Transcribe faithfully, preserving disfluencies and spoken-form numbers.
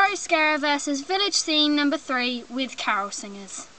Pro Scare versus Village Scene number three with carol singers.